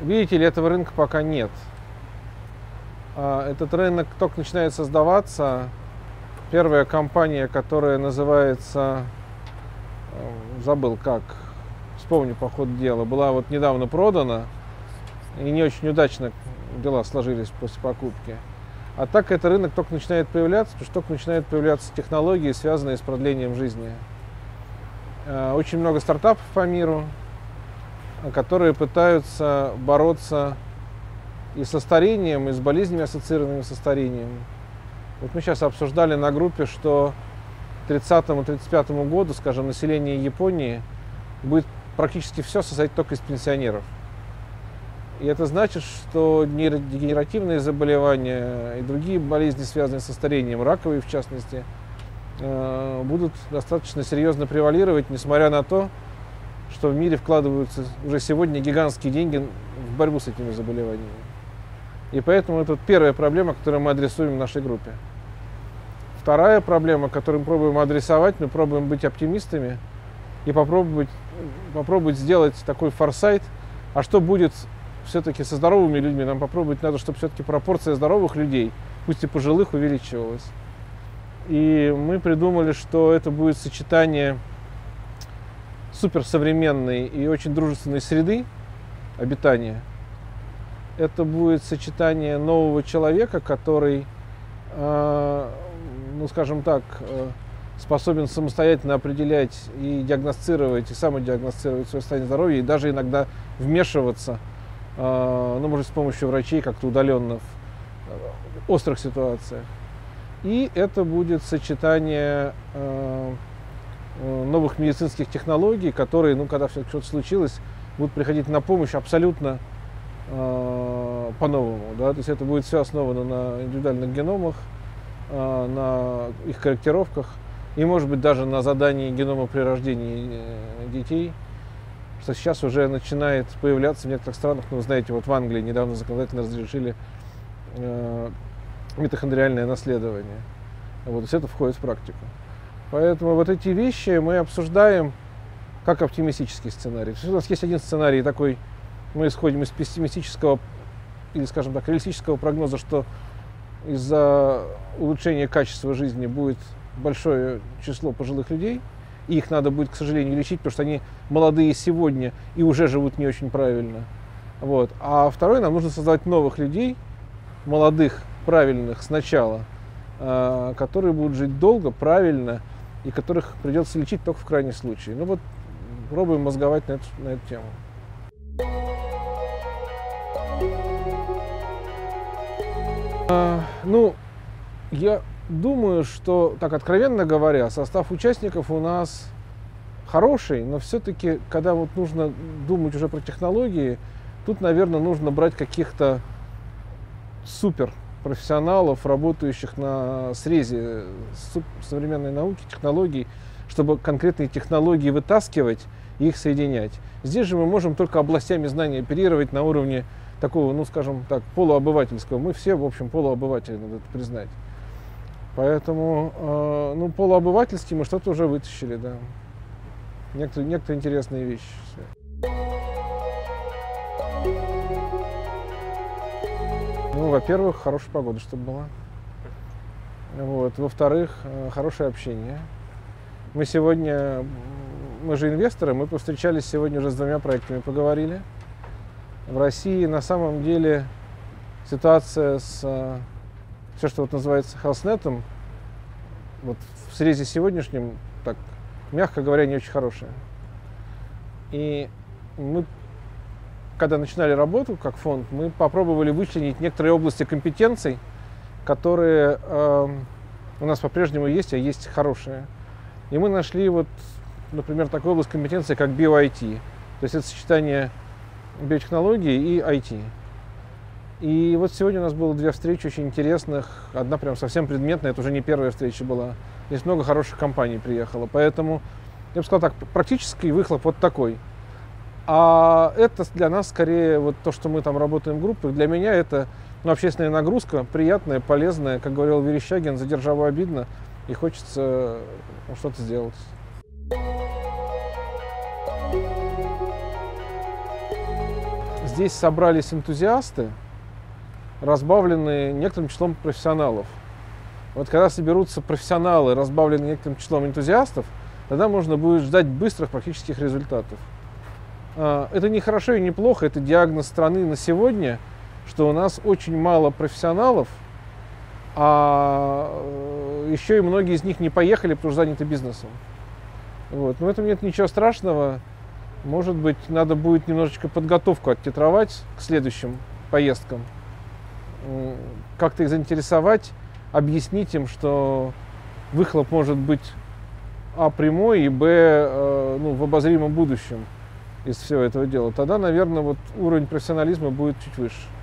Видите ли, этого рынка пока нет. Этот рынок только начинает создаваться. Первая компания, которая называется, забыл как, вспомню по ходу дела, была вот недавно продана, и не очень удачно дела сложились после покупки. А так этот рынок только начинает появляться, потому что только начинают появляться технологии, связанные с продлением жизни. Очень много стартапов по миру, которые пытаются бороться и со старением, и с болезнями, ассоциированными со старением. Вот мы сейчас обсуждали на группе, что к 30-35 году, скажем, население Японии будет практически все состоять только из пенсионеров. И это значит, что нейродегенеративные заболевания и другие болезни, связанные со старением, раковые в частности, будут достаточно серьезно превалировать, несмотря на то, что в мире вкладываются уже сегодня гигантские деньги в борьбу с этими заболеваниями. И поэтому это первая проблема, которую мы адресуем в нашей группе. Вторая проблема, которую мы пробуем адресовать, мы пробуем быть оптимистами и попробовать сделать такой форсайт, а что будет все-таки со здоровыми людьми. Нам попробовать надо, чтобы все-таки пропорция здоровых людей, пусть и пожилых, увеличивалась. И мы придумали, что это будет сочетание суперсовременной и очень дружественной среды обитания. Это будет сочетание нового человека, который, ну скажем так, способен самостоятельно определять и диагностировать, и самодиагностировать свое состояние здоровья, и даже иногда вмешиваться, ну, может, с помощью врачей как-то удаленно в острых ситуациях. И это будет сочетание новых медицинских технологий, которые, ну, когда все-таки что-то случилось, будут приходить на помощь абсолютно по-новому. Да? То есть это будет все основано на индивидуальных геномах, на их корректировках и, может быть, даже на задании генома при рождении детей, что сейчас уже начинает появляться в некоторых странах. Ну, вы знаете, вот в Англии недавно законодательно разрешили митохондриальное наследование. Вот, то есть это входит в практику. Поэтому вот эти вещи мы обсуждаем как оптимистический сценарий. То есть у нас есть один сценарий такой, мы исходим из пессимистического или, скажем так, реалистического прогноза, что из-за улучшения качества жизни будет большое число пожилых людей, и их надо будет, к сожалению, лечить, потому что они молодые сегодня и уже живут не очень правильно. Вот. А второе, нам нужно создавать новых людей, молодых, правильных сначала, которые будут жить долго, правильно, и которых придется лечить только в крайнем случае. Ну вот, пробуем мозговать на эту тему. Ну, я думаю, что, так откровенно говоря, состав участников у нас хороший, но все-таки, когда вот нужно думать уже про технологии, тут, наверное, нужно брать каких-то суперпрофессионалов, работающих на срезе современной науки, технологий, чтобы конкретные технологии вытаскивать и их соединять. Здесь же мы можем только областями знаний оперировать на уровне такого, ну, скажем так, полуобывательского. Мы все, в общем, полуобыватели, надо это признать. Поэтому, ну, полуобывательски мы что-то уже вытащили, да. Некоторые интересные вещи. Ну, во-первых, хорошая погода, чтобы была. Вот. Во-вторых, хорошее общение. Мы же инвесторы, мы повстречались сегодня уже с 2 проектами, поговорили. В России на самом деле ситуация с все, что вот называется HealthNet, вот в срезе сегодняшнем, так, мягко говоря, не очень хорошая. И мы, когда начинали работу как фонд, мы попробовали вычленить некоторые области компетенций, которые у нас по-прежнему есть, а есть хорошие. И мы нашли, вот, например, такую область компетенции, как BioIT. То есть это сочетание биотехнологии и IT. И вот сегодня у нас было 2 встречи очень интересных. Одна прям совсем предметная, это уже не первая встреча была. Здесь много хороших компаний приехало. Поэтому, я бы сказал так, практический выхлоп вот такой. А это для нас скорее вот то, что мы там работаем в группах. Для меня это, ну, общественная нагрузка, приятная, полезная. Как говорил Верещагин, за державу обидно, и хочется, ну, что-то сделать. здесь собрались энтузиасты, разбавленные некоторым числом профессионалов. Вот когда соберутся профессионалы, разбавленные некоторым числом энтузиастов, тогда можно будет ждать быстрых практических результатов. Это не хорошо и не плохо, это диагноз страны на сегодня, что у нас очень мало профессионалов, а еще и многие из них не поехали, потому что заняты бизнесом. Вот. Но в этом нет ничего страшного. Может быть, надо будет немножечко подготовку оттитровать к следующим поездкам. Как-то их заинтересовать, объяснить им, что выхлоп может быть прямой и в обозримом будущем из всего этого дела. Тогда, наверное, вот уровень профессионализма будет чуть выше.